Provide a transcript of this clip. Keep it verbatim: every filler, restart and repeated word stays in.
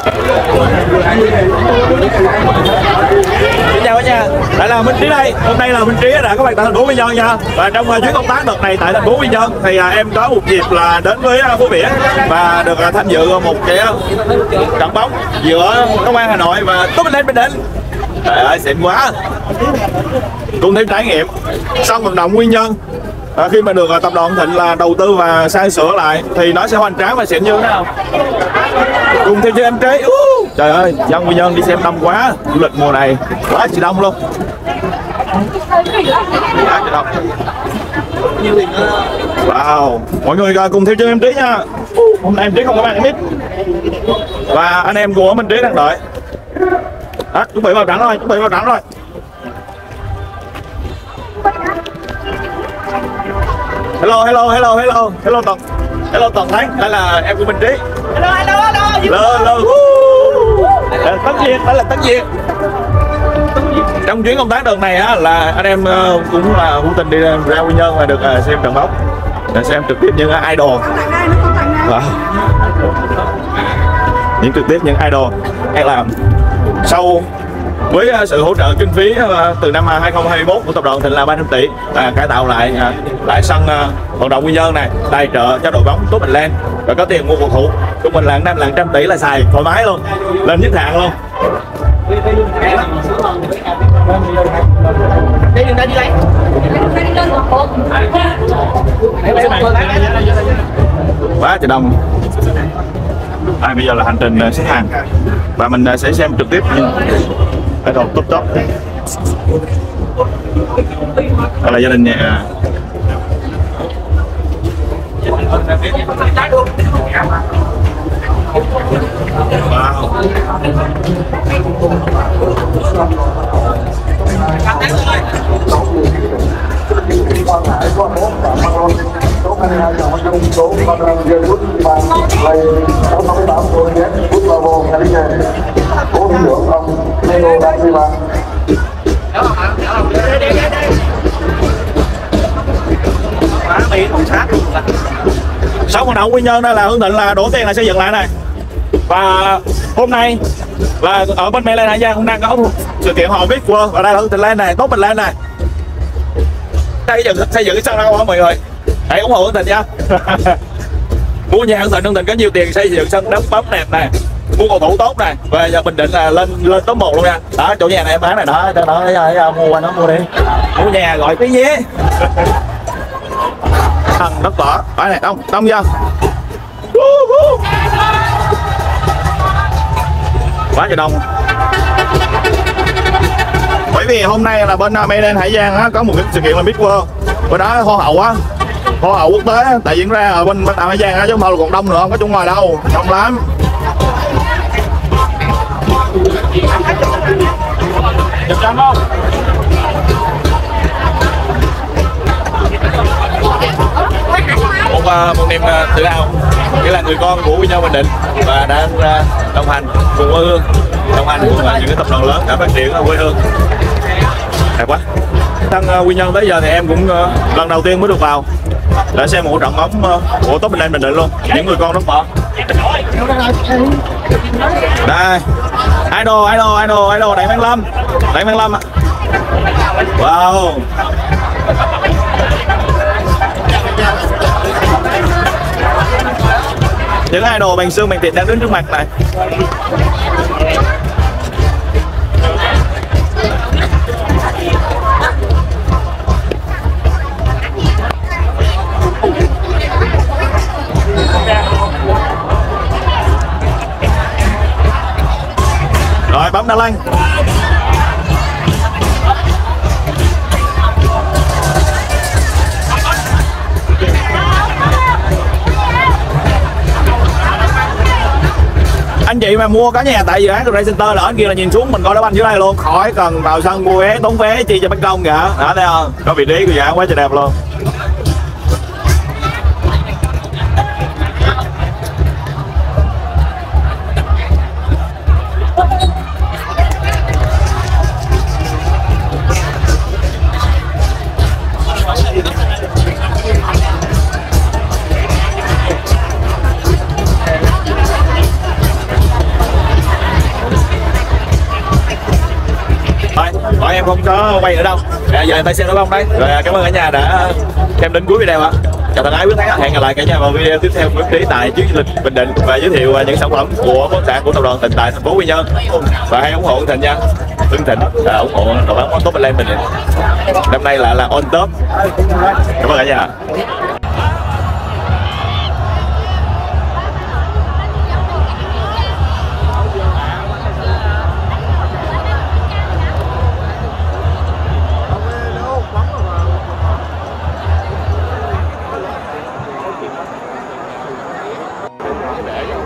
Xin chào cả nhà, lại là Minh Trí đây. Hôm nay là Minh Trí đã có mặt tại thành phố Quy Nhơn nha. Và trong uh, chuyến công tác đợt này tại thành phố Quy Nhơn thì uh, em có một dịp là đến với uh, phố biển và được uh, tham dự một cái uh, trận bóng giữa Công an Hà Nội và Tốt Bình Lên Bình Định. Trời ơi, xịn quá. Cùng thêm trải nghiệm sân vận động Quy Nhơn. À, khi mà được uh, tập đoàn Thịnh là đầu tư và sang sửa lại thì nó sẽ hoành tráng và xịn như thế nào. Cùng theo cho em Trí. uh, Trời ơi, dân Quy Nhơn đi xem đông quá. Du lịch mùa này quá chị đông luôn. Quá chị đông. Wow, mọi người uh, cùng theo chân em Trí nha. uh, Hôm nay em Trí không có mang mic và anh em của mình Trí đang đợi. Đó, chuẩn bị vào trận rồi, chuẩn bị vào trận rồi. Hello, hello, hello, hello, hello Toàn, hello Toàn Thắng, đây là em của Minh Trí. Hello, hello, hello. Hello, hello. Đây là Tất Nhiên, đây là Tất Nhiên. Trong chuyến công tác đợt này á là anh em uh, cũng là vô tình đi ra Quy Nhơn và được uh, xem trận bóng, để xem trực tiếp những uh, idol. Wow. Những trực tiếp những idol hay làm sau với sự hỗ trợ kinh phí từ năm hai không hai mốt của tập đoàn Thịnh là ba trăm tỷ và cải tạo lại lại sân vận động Quy Nhơn này, tài trợ cho đội bóng Tốt Bình Lên và có tiền mua cầu thủ trung bình là năm là trăm tỷ là xài thoải mái luôn, lên nhất hạng luôn. Quá trời đông. À, bây giờ là hành trình xếp hàng và mình sẽ xem trực tiếp ở đầu top top. Đây là gia đình nhà. Wow. Quang Hải có bốn và Mang Lôn số hai mươi hai chọn chung số con rơi bút vàng lầy số sáu mươi tám số nhé bút vào vô cái này cố đi được ông Leo đang đi vào. Sau vận động Quy Nhơn đây là Hưng Thịnh là đổ tiền là xây dựng lại này. Và hôm nay là ở bên Mê Lên Hải Giang cũng đang có sự kiện họ biết World và đây là Hưng Thịnh Lên này, Tốt Bình Lên này. Xây dựng xây dựng cái sân đâu hả mọi người? Hãy ủng hộ Hưng Thịnh nha. Mua nhà Hưng Thịnh, Hưng Thịnh có nhiều tiền xây dựng sân đá bóng đẹp này, mua cầu thủ tốt này và giờ Bình Định là lên lên top một luôn nha. Đó, chỗ nhà này em bán này đó, cho nó mua qua nó mua đi. Mua nhà gọi cái nhé. Thằng đất vỏ, phải này đông đông chưa? Quá trời đông. Bởi vì hôm nay là bên Mê Lên Hải Giang á, có một cái sự kiện là Miss World, bên đó hoa hậu á, hoa hậu quốc tế tại diễn ra ở bên bên Hải Giang á, chứ không thôi là còn đông nữa, không có chỗ ngoài đâu, đông lắm. Chụp chân không? Một, một niềm tự hào, nghĩa là người con của Quy Nhơn Bình Định và đang đồng hành cùng quê hương, đồng hành cùng những cái tập đoàn lớn đã phát triển ở quê hương. Đẹp quá. Sân Quy Nhơn tới giờ thì em cũng uh, lần đầu tiên mới được vào để xem một trận bóng uh, của Tốt Bình Lên Bình Định luôn, những người con rất bỏ. Đây, idol, idol, idol, idol Đặng Văn Lâm, Đặng Văn Lâm. Wow. Những idol bằng xương bằng thịt đang đứng trước mặt này. Rồi bấm đá lanh. Anh chị mà mua cả nhà tại dự án Ray Center là ở kia là nhìn xuống mình coi đá banh dưới đây luôn, khỏi cần vào sân mua vé tốn vé chi cho bất công cả. Đó thấy không? Có vị trí của dự án quá trời đẹp luôn. em không có quay nữa đâu. À, giờ em tay xe đá bông đấy. Rồi cảm ơn cả nhà đã xem đến cuối video ạ. Chào thân ái quý khán, hẹn gặp lại cả nhà vào video tiếp theo của Trí tại chuyến du lịch Bình Định và giới thiệu những sản phẩm của khoáng sản của tập đoàn Thịnh tại thành phố Quy Nhơn. Và hãy ủng hộ Thịnh nha, Hưng Thịnh à, ủng hộ đội bóng top lên mình. Năm nay lại là on top. Cảm ơn cả nhà. Để